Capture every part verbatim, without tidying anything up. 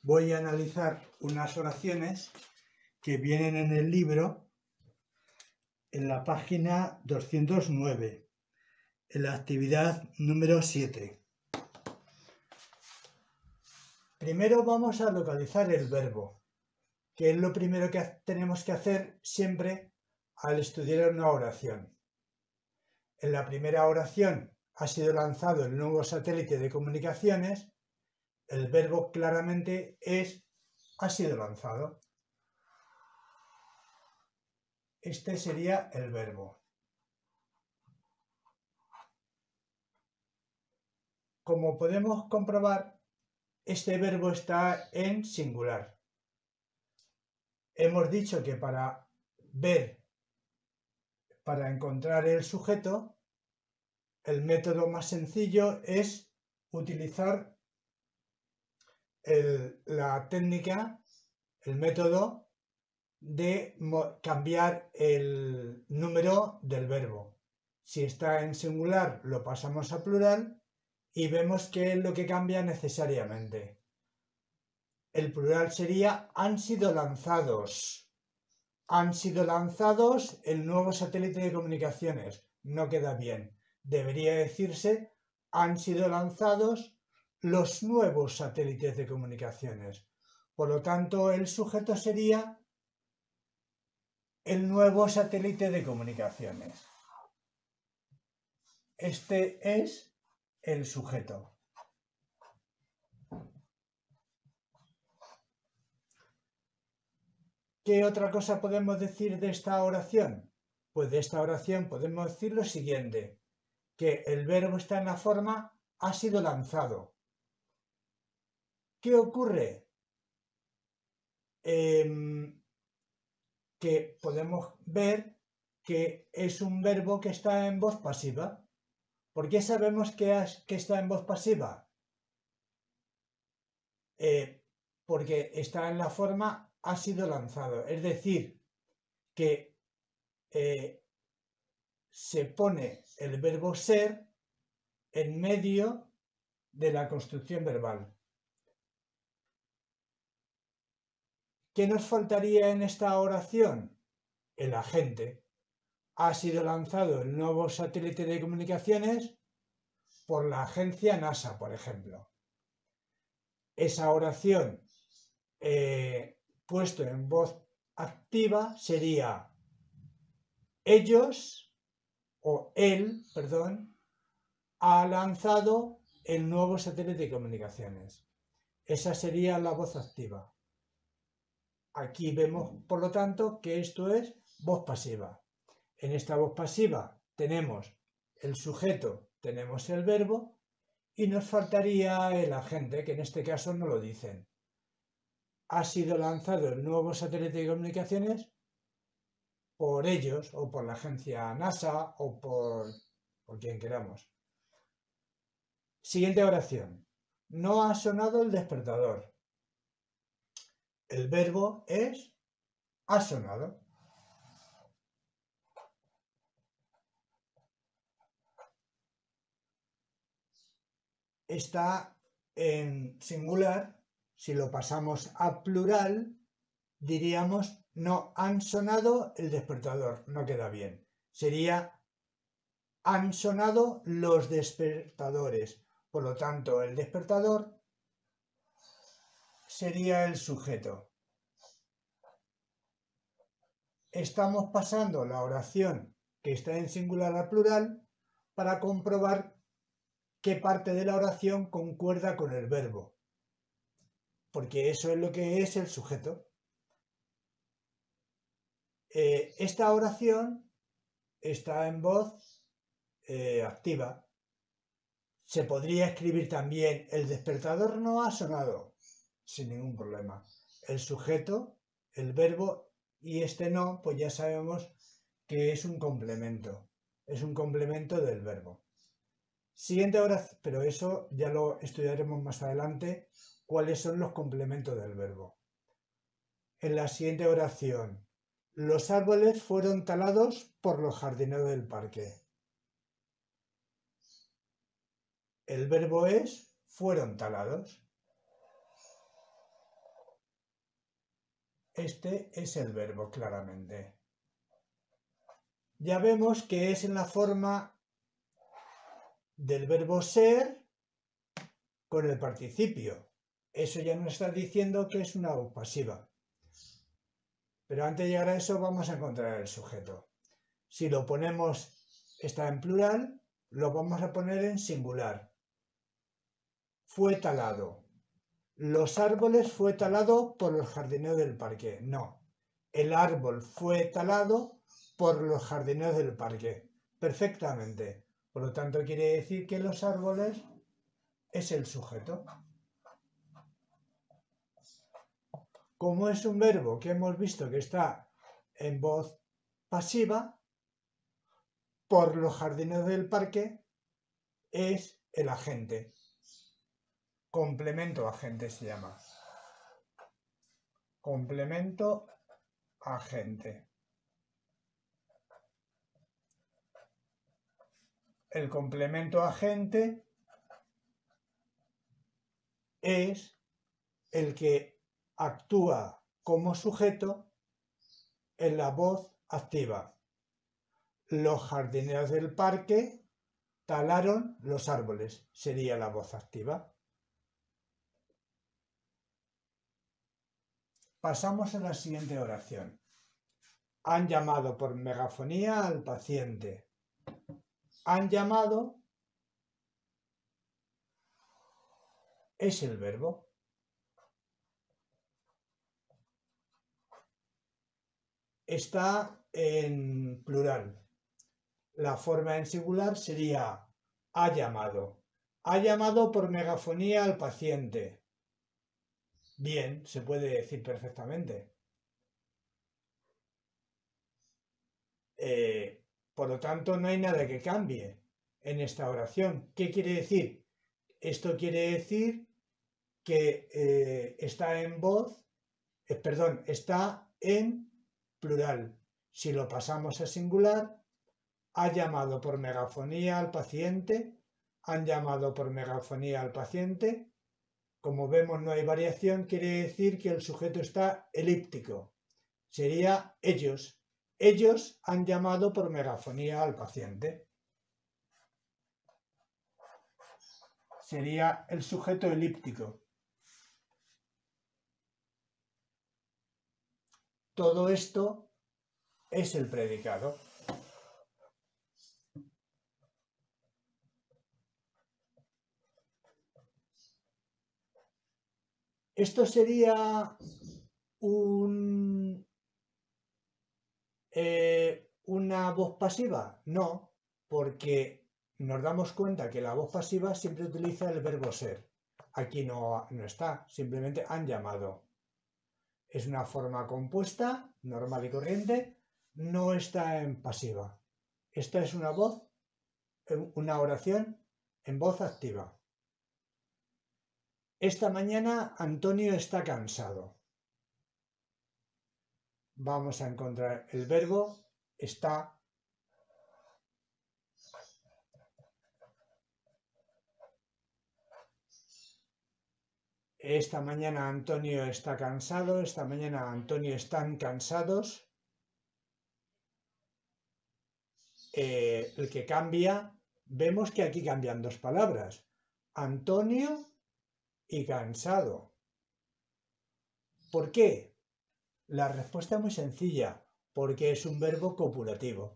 voy a analizar unas oraciones que vienen en el libro en la página doscientos nueve, en la actividad número siete. Primero vamos a localizar el verbo, que es lo primero que tenemos que hacer siempre al estudiar una oración. En la primera oración ha sido lanzado el nuevo satélite de comunicaciones. El verbo claramente es ha sido lanzado. Este sería el verbo. Como podemos comprobar, este verbo está en singular. Hemos dicho que para ver, para encontrar el sujeto, el método más sencillo es utilizar el, la técnica, el método de cambiar el número del verbo. Si está en singular, lo pasamos a plural y vemos qué es lo que cambia necesariamente. El plural sería han sido lanzados. Han sido lanzados el nuevo satélite de comunicaciones. No queda bien. Debería decirse han sido lanzados los nuevos satélites de comunicaciones. Por lo tanto, el sujeto sería el nuevo satélite de comunicaciones. Este es el sujeto. ¿Qué otra cosa podemos decir de esta oración? Pues de esta oración podemos decir lo siguiente, que el verbo está en la forma ha sido lanzado. ¿Qué ocurre? Eh, que podemos ver que es un verbo que está en voz pasiva. ¿Por qué sabemos que, has, que está en voz pasiva? Eh, porque está en la forma ha sido lanzado, es decir, que eh, se pone el verbo ser en medio de la construcción verbal. ¿Qué nos faltaría en esta oración? El agente. Ha sido lanzado el nuevo satélite de comunicaciones por la agencia NASA, por ejemplo. Esa oración eh, puesto en voz activa sería ellos o él, perdón, ha lanzado el nuevo satélite de comunicaciones. Esa sería la voz activa. Aquí vemos, por lo tanto, que esto es voz pasiva. En esta voz pasiva tenemos el sujeto, tenemos el verbo y nos faltaría el agente, que en este caso no lo dicen. Ha sido lanzado el nuevo satélite de comunicaciones por ellos o por la agencia NASA o por, por quien queramos. Siguiente oración. No ha sonado el despertador. El verbo es ha sonado. Está en singular. Si lo pasamos a plural, diríamos no han sonado el despertador. No queda bien. Sería han sonado los despertadores. Por lo tanto, el despertador sería el sujeto. Estamos pasando la oración que está en singular a plural para comprobar qué parte de la oración concuerda con el verbo, porque eso es lo que es el sujeto. Eh, esta oración está en voz eh, activa. Se podría escribir también el despertador no ha sonado, sin ningún problema. El sujeto, el verbo y este no, pues ya sabemos que es un complemento. Es un complemento del verbo. Siguiente oración, pero eso ya lo estudiaremos más adelante, cuáles son los complementos del verbo. En la siguiente oración, los árboles fueron talados por los jardineros del parque. El verbo es fueron talados. Este es el verbo, claramente. Ya vemos que es en la forma del verbo ser con el participio. Eso ya nos está diciendo que es una voz pasiva. Pero antes de llegar a eso vamos a encontrar el sujeto. Si lo ponemos, está en plural, lo vamos a poner en singular. Fue talado. Los árboles fue talado por los jardineros del parque. No, el árbol fue talado por los jardineros del parque. Perfectamente. Por lo tanto, quiere decir que los árboles es el sujeto. Como es un verbo que hemos visto que está en voz pasiva, por los jardineros del parque es el agente. Complemento agente se llama. Complemento agente. El complemento agente es el que actúa como sujeto en la voz activa. Los jardineros del parque talaron los árboles. Sería la voz activa. Pasamos a la siguiente oración. Han llamado por megafonía al paciente. Han llamado es el verbo. Está en plural. La forma en singular sería ha llamado. Ha llamado por megafonía al paciente. Bien, se puede decir perfectamente. Eh, por lo tanto, no hay nada que cambie en esta oración. ¿Qué quiere decir? Esto quiere decir que eh, está en voz, eh, perdón, está en plural. Si lo pasamos a singular, ha llamado por megafonía al paciente, han llamado por megafonía al paciente. Como vemos no hay variación, quiere decir que el sujeto está elíptico. Sería ellos. Ellos han llamado por megafonía al paciente. Sería el sujeto elíptico. Todo esto es el predicado. ¿Esto sería un, eh, una voz pasiva? No, porque nos damos cuenta que la voz pasiva siempre utiliza el verbo ser. Aquí no, no está, simplemente han llamado. Es una forma compuesta, normal y corriente, no está en pasiva. Esta es una voz, una oración en voz activa. Esta mañana Antonio está cansado. Vamos a encontrar el verbo está. Esta mañana Antonio está cansado. Esta mañana Antonio están cansados. Eh, el que cambia, vemos que aquí cambian dos palabras. Antonio y cansado. ¿Por qué? La respuesta es muy sencilla, porque es un verbo copulativo.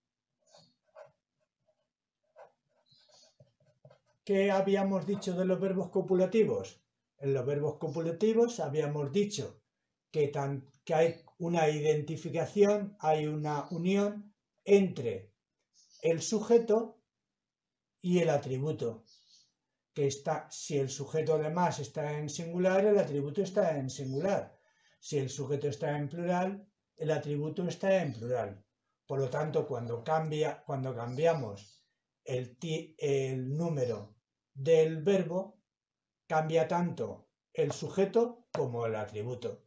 ¿Qué habíamos dicho de los verbos copulativos? En los verbos copulativos habíamos dicho que, tan, que hay una identificación, hay una unión entre el sujeto y el atributo. Que está, si el sujeto además está en singular, el atributo está en singular. Si el sujeto está en plural, el atributo está en plural. Por lo tanto, cuando, cambia, cuando cambiamos el, el número del verbo, cambia tanto el sujeto como el atributo.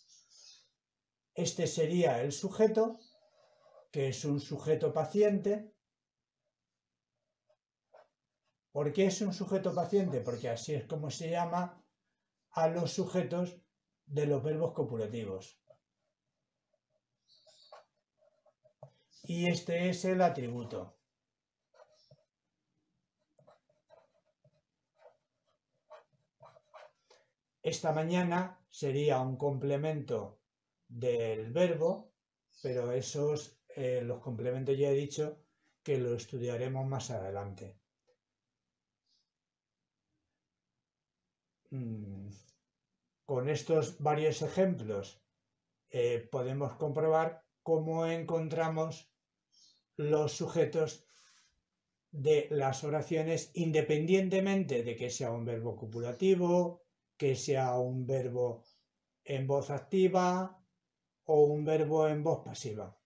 Este sería el sujeto, que es un sujeto paciente. ¿Por qué es un sujeto paciente? Porque así es como se llama a los sujetos de los verbos copulativos. y este es el atributo. Esta mañana sería un complemento del verbo, pero esos, eh, los complementos ya he dicho que lo estudiaremos más adelante. Mm, con estos varios ejemplos eh, podemos comprobar cómo encontramos los sujetos de las oraciones independientemente de que sea un verbo copulativo, que sea un verbo en voz activa o un verbo en voz pasiva.